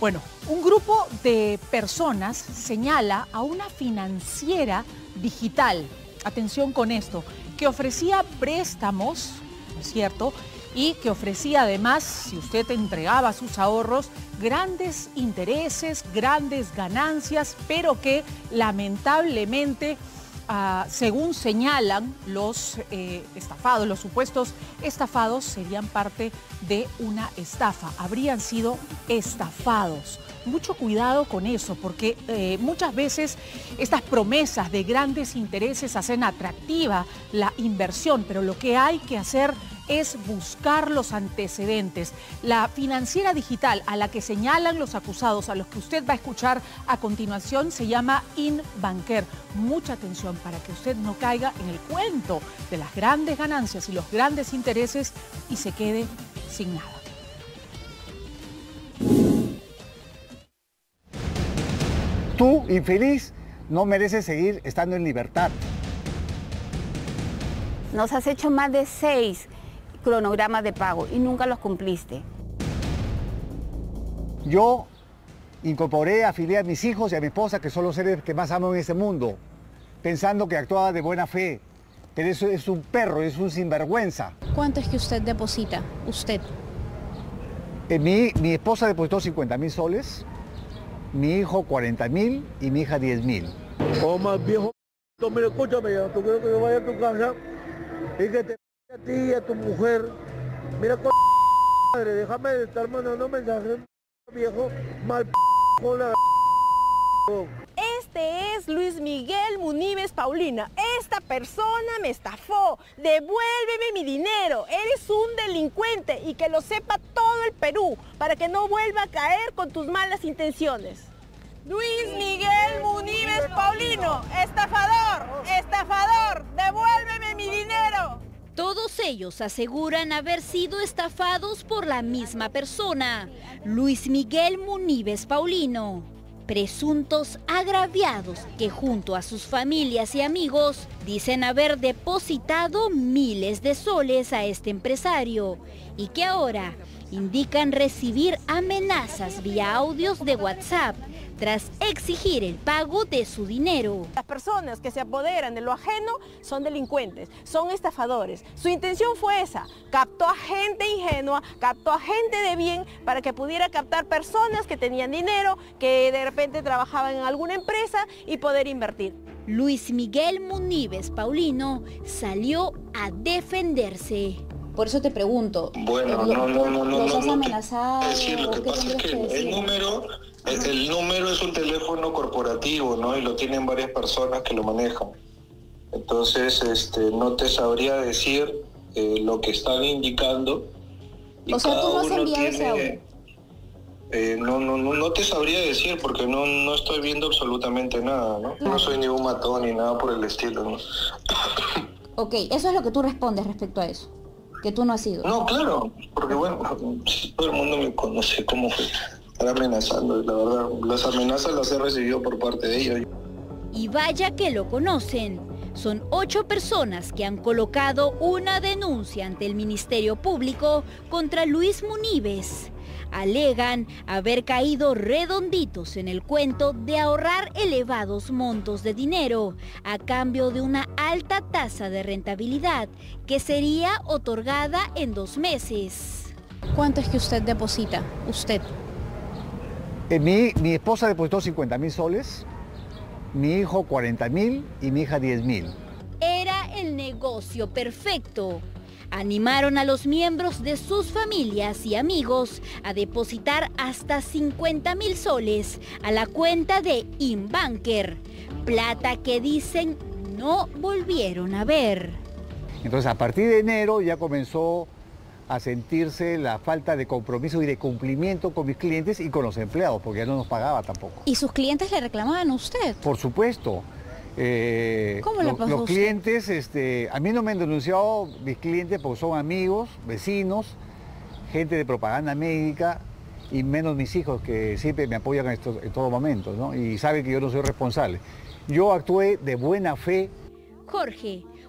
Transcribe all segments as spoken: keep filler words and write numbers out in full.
Bueno, un grupo de personas señala a una financiera digital, atención con esto, que ofrecía préstamos, ¿no es cierto?, y que ofrecía además, si usted entregaba sus ahorros, grandes intereses, grandes ganancias, pero que lamentablemente, uh, según señalan los eh, estafados, los supuestos estafados, serían parte de una estafa, habrían sido estafados. Mucho cuidado con eso, porque eh, muchas veces estas promesas de grandes intereses hacen atractiva la inversión, pero lo que hay que hacer es buscar los antecedentes. La financiera digital a la que señalan los acusados, a los que usted va a escuchar a continuación, se llama InBanker. Mucha atención para que usted no caiga en el cuento de las grandes ganancias y los grandes intereses y se quede sin nada. Tú, infeliz, no mereces seguir estando en libertad. Nos has hecho más de seis cronogramas de pago y nunca los cumpliste. Yo incorporé, afilié a mis hijos y a mi esposa, que son los seres que más amo en este mundo, pensando que actuaba de buena fe. Pero eso es un perro, es un sinvergüenza. ¿Cuánto es que usted deposita? Usted. Eh, mi, mi esposa depositó cincuenta mil soles, mi hijo cuarenta mil y mi hija diez mil. Oh, más viejo, mira, escúchame ya, tú quieres que yo vaya a tu casa y que te a ti y a tu mujer. Mira, con madre, déjame de estar mandando mensajes, viejo, mal con la... Este es Luis Miguel Muníbez Paulino. Esta persona me estafó. Devuélveme mi dinero. Eres un delincuente y que lo sepa todo el Perú para que no vuelva a caer con tus malas intenciones. Luis Miguel Muníbez Paulino, estafador, estafador, devuélveme mi dinero. Todos ellos aseguran haber sido estafados por la misma persona, Luis Miguel Muníbez Paulino. Presuntos agraviados que junto a sus familias y amigos dicen haber depositado miles de soles a este empresario y que ahora indican recibir amenazas vía audios de WhatsApp tras exigir el pago de su dinero. Las personas que se apoderan de lo ajeno son delincuentes, son estafadores. Su intención fue esa, captó a gente ingenua, captó a gente de bien para que pudiera captar personas que tenían dinero, que de repente trabajaban en alguna empresa y poder invertir. Luis Miguel Muníbez Paulino salió a defenderse. Por eso te pregunto, bueno, no, no, no, no, ¿los has no, amenazado? Es decir, lo que pasa es que el número, el, el número es un teléfono corporativo, ¿no? Y lo tienen varias personas que lo manejan. Entonces, este, no te sabría decir eh, lo que están indicando. Y o sea, cada tú no has uno enviado tiene, ese audio. Eh, no, no, no, no te sabría decir porque no, no estoy viendo absolutamente nada, ¿no? No soy ni un matón ni nada por el estilo, ¿no? Ok, eso es lo que tú respondes respecto a eso. Que tú no has sido. No, claro, porque bueno, todo el mundo me conoce como que estar amenazando, la verdad, las amenazas las he recibido por parte de ellos. Y vaya que lo conocen. Son ocho personas que han colocado una denuncia ante el Ministerio Público contra Luis Muníbez. Alegan haber caído redonditos en el cuento de ahorrar elevados montos de dinero a cambio de una alta tasa de rentabilidad que sería otorgada en dos meses. ¿Cuánto es que usted deposita? Usted. Eh, mi, mi esposa depositó cincuenta mil soles, mi hijo cuarenta mil y mi hija diez mil. Era el negocio perfecto. Animaron a los miembros de sus familias y amigos a depositar hasta cincuenta mil soles a la cuenta de InBanker, plata que dicen no volvieron a ver. Entonces, a partir de enero ya comenzó a sentirse la falta de compromiso y de cumplimiento con mis clientes y con los empleados, porque ya no nos pagaba tampoco. ¿Y sus clientes le reclamaban a usted? Por supuesto. Eh, ¿Cómo le pasó los a usted? clientes, este, a mí no me han denunciado mis clientes porque son amigos, vecinos, gente de propaganda médica y menos mis hijos que siempre me apoyan en, estos, en todo momento, ¿no? Y saben que yo no soy responsable. Yo actué de buena fe. Jorge,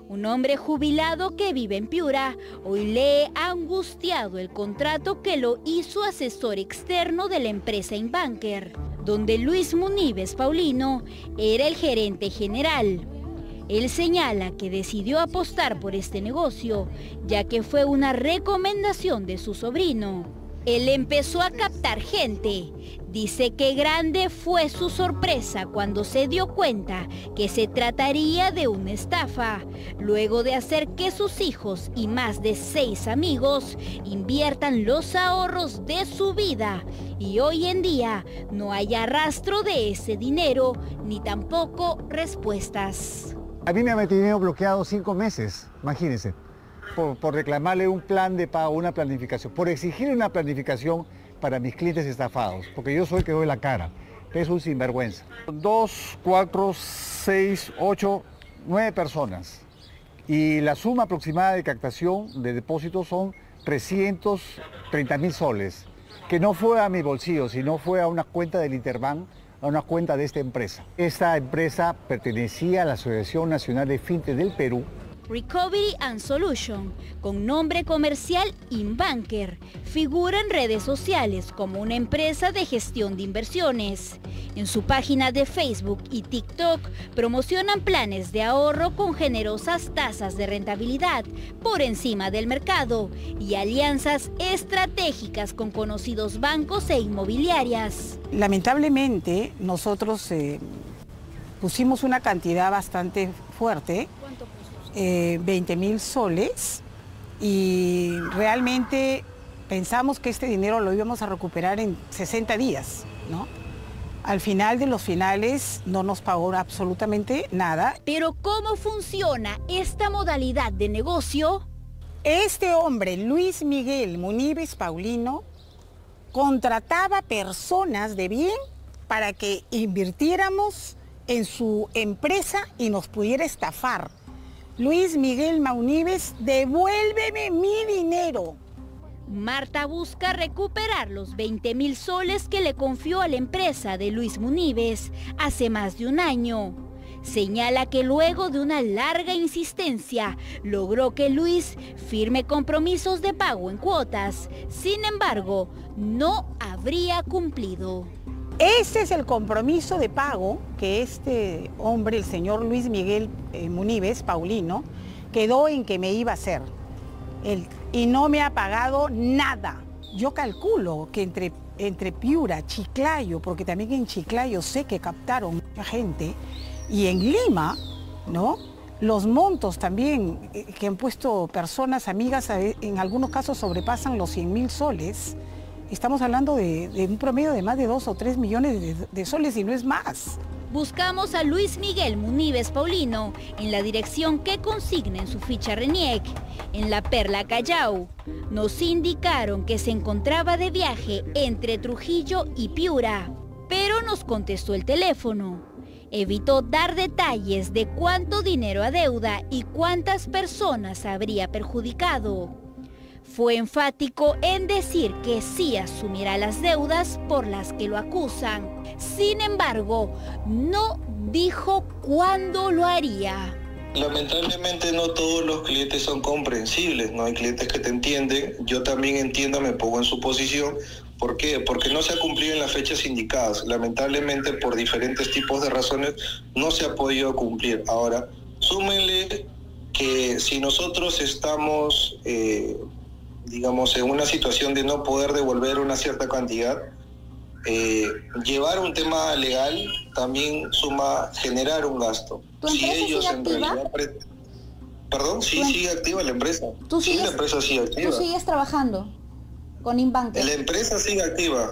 Un hombre jubilado que vive en Piura hoy lee angustiado el contrato que lo hizo asesor externo de la empresa Inbanker, donde Luis Munives Paulino era el gerente general. Él señala que decidió apostar por este negocio, ya que fue una recomendación de su sobrino. Él empezó a captar gente. Dice que grande fue su sorpresa cuando se dio cuenta que se trataría de una estafa, luego de hacer que sus hijos y más de seis amigos inviertan los ahorros de su vida. Y hoy en día no hay rastro de ese dinero, ni tampoco respuestas. A mí me ha mantenido bloqueado cinco meses, imagínense, por, por reclamarle un plan de pago, una planificación, por exigir una planificación para mis clientes estafados, porque yo soy el que doy la cara, es un sinvergüenza. Dos, cuatro, seis, ocho, nueve personas. Y la suma aproximada de captación de depósitos son trescientos treinta mil soles, que no fue a mi bolsillo, sino fue a una cuenta del Interbank, a una cuenta de esta empresa. Esta empresa pertenecía a la Asociación Nacional de Fintech del Perú. Recovery and Solution, con nombre comercial Inbanker, figura en redes sociales como una empresa de gestión de inversiones. En su página de Facebook y TikTok promocionan planes de ahorro con generosas tasas de rentabilidad por encima del mercado y alianzas estratégicas con conocidos bancos e inmobiliarias. Lamentablemente nosotros eh, pusimos una cantidad bastante fuerte. ¿Cuánto puso? Eh, veinte mil soles, y realmente pensamos que este dinero lo íbamos a recuperar en sesenta días, ¿no? Al final de los finales no nos pagó absolutamente nada. Pero ¿cómo funciona esta modalidad de negocio? Este hombre, Luis Miguel Munives Paulino, contrataba personas de bien para que invirtiéramos en su empresa y nos pudiera estafar. Luis Miguel Munives, devuélveme mi dinero. Marta busca recuperar los veinte mil soles que le confió a la empresa de Luis Munives hace más de un año. Señala que luego de una larga insistencia logró que Luis firme compromisos de pago en cuotas. Sin embargo, no habría cumplido. Ese es el compromiso de pago que este hombre, el señor Luis Miguel eh, Munives Paulino, quedó en que me iba a hacer. Él, y no me ha pagado nada. Yo calculo que entre, entre Piura, Chiclayo, porque también en Chiclayo sé que captaron mucha gente, y en Lima, ¿no? Los montos también eh, que han puesto personas amigas, en algunos casos sobrepasan los cien mil soles. Estamos hablando de, de un promedio de más de dos o tres millones de, de soles y no es más. Buscamos a Luis Miguel Munives Paulino en la dirección que consigna en su ficha RENIEC, en La Perla, Callao. Nos indicaron que se encontraba de viaje entre Trujillo y Piura, pero nos contestó el teléfono. Evitó dar detalles de cuánto dinero adeuda y cuántas personas habría perjudicado. Fue enfático en decir que sí asumirá las deudas por las que lo acusan. Sin embargo, no dijo cuándo lo haría. Lamentablemente no todos los clientes son comprensibles, no hay clientes que te entienden. Yo también entiendo, me pongo en su posición. ¿Por qué? Porque no se ha cumplido en las fechas indicadas. Lamentablemente, por diferentes tipos de razones, no se ha podido cumplir. Ahora, súmenle que si nosotros estamos... Eh, digamos, en una situación de no poder devolver una cierta cantidad, eh, llevar un tema legal también suma generar un gasto. ¿Tu si empresa ellos sigue en activa? realidad pre... Perdón, sí, sigue activa la empresa. ¿Tú sí, sigues, la empresa sigue activa. ¿Tú sigues trabajando con Inbanker? La empresa sigue activa.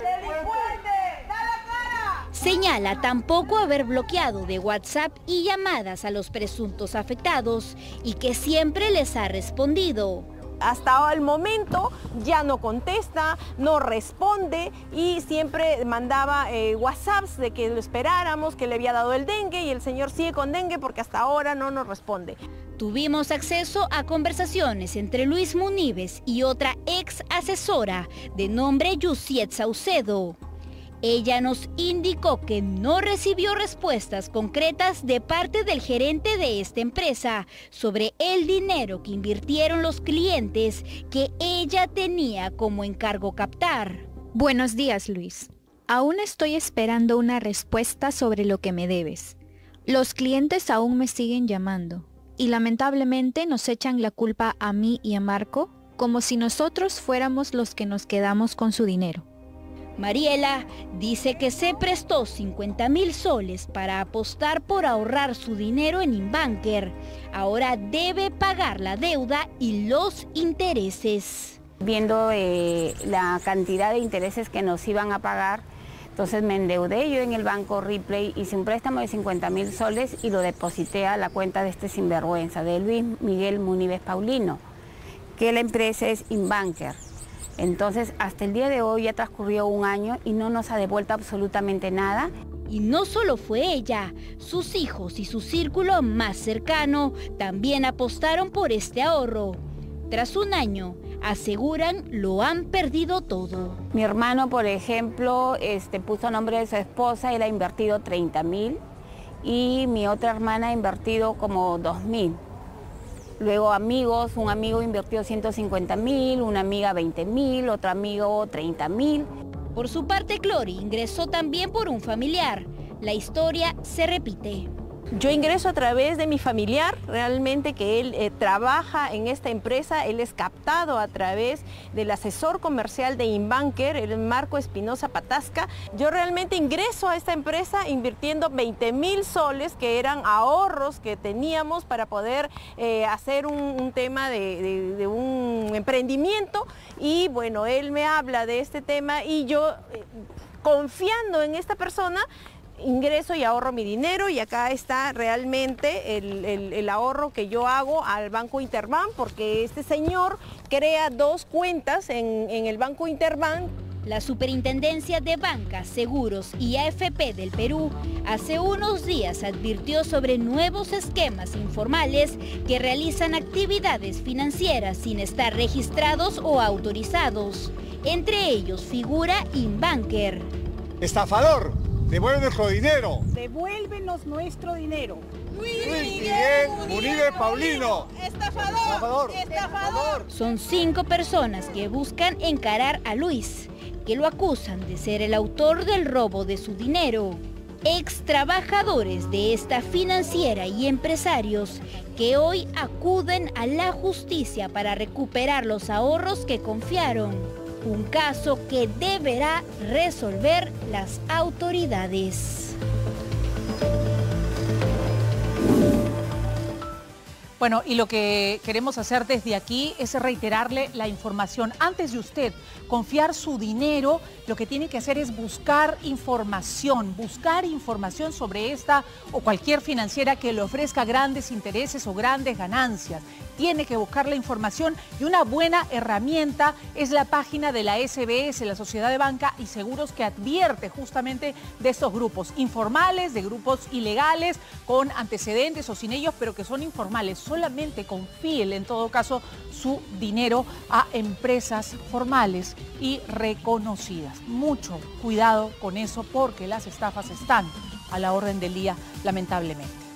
Señala tampoco haber bloqueado de WhatsApp y llamadas a los presuntos afectados y que siempre les ha respondido. Hasta el momento ya no contesta, no responde y siempre mandaba eh, WhatsApps de que lo esperáramos, que le había dado el dengue y el señor sigue con dengue porque hasta ahora no nos responde. Tuvimos acceso a conversaciones entre Luis Munives y otra ex asesora de nombre Yusiet Saucedo. Ella nos indicó que no recibió respuestas concretas de parte del gerente de esta empresa sobre el dinero que invirtieron los clientes que ella tenía como encargo captar. Buenos días, Luis. Aún estoy esperando una respuesta sobre lo que me debes. Los clientes aún me siguen llamando y lamentablemente nos echan la culpa a mí y a Marco como si nosotros fuéramos los que nos quedamos con su dinero. Mariela dice que se prestó cincuenta mil soles para apostar por ahorrar su dinero en Inbanker. Ahora debe pagar la deuda y los intereses. Viendo eh, la cantidad de intereses que nos iban a pagar, entonces me endeudé yo en el banco Ripley, hice un préstamo de cincuenta mil soles y lo deposité a la cuenta de este sinvergüenza, de Luis Miguel Muníbez Paulino, que la empresa es Inbanker. Entonces, hasta el día de hoy ya transcurrió un año y no nos ha devuelto absolutamente nada. Y no solo fue ella, sus hijos y su círculo más cercano también apostaron por este ahorro. Tras un año, aseguran lo han perdido todo. Mi hermano, por ejemplo, este, puso a nombre de su esposa, él ha invertido treinta mil y mi otra hermana ha invertido como dos mil. Luego amigos, un amigo invirtió ciento cincuenta mil, una amiga veinte mil, otro amigo treinta mil. Por su parte, Clori ingresó también por un familiar. La historia se repite. Yo ingreso a través de mi familiar, realmente que él eh, trabaja en esta empresa, él es captado a través del asesor comercial de Inbanker, el Marco Espinosa Patasca. Yo realmente ingreso a esta empresa invirtiendo veinte mil soles, que eran ahorros que teníamos para poder eh, hacer un, un tema de, de, de un emprendimiento. Y bueno, él me habla de este tema y yo, eh, confiando en esta persona, ingreso y ahorro mi dinero, y acá está realmente el, el, el ahorro que yo hago al Banco Interbank, porque este señor crea dos cuentas en, en el Banco Interbank. La Superintendencia de Bancas, Seguros y A F P del Perú hace unos días advirtió sobre nuevos esquemas informales que realizan actividades financieras sin estar registrados o autorizados. Entre ellos figura Inbanker. ¡Estafador! ¡Devuelve nuestro dinero! Devuélvenos nuestro dinero. Luis Miguel Muníbez Paulino. Estafador, estafador, estafador. Son cinco personas que buscan encarar a Luis, que lo acusan de ser el autor del robo de su dinero. Ex trabajadores de esta financiera y empresarios que hoy acuden a la justicia para recuperar los ahorros que confiaron. Un caso que deberá resolver las autoridades. Bueno, y lo que queremos hacer desde aquí es reiterarle la información. Antes de usted confiar su dinero, lo que tiene que hacer es buscar información, buscar información sobre esta o cualquier financiera que le ofrezca grandes intereses o grandes ganancias. Tiene que buscar la información, y una buena herramienta es la página de la S B S, la Sociedad de Banca y Seguros, que advierte justamente de estos grupos informales, de grupos ilegales, con antecedentes o sin ellos, pero que son informales. Solamente confíe en todo caso su dinero a empresas formales y reconocidas. Mucho cuidado con eso, porque las estafas están a la orden del día, lamentablemente.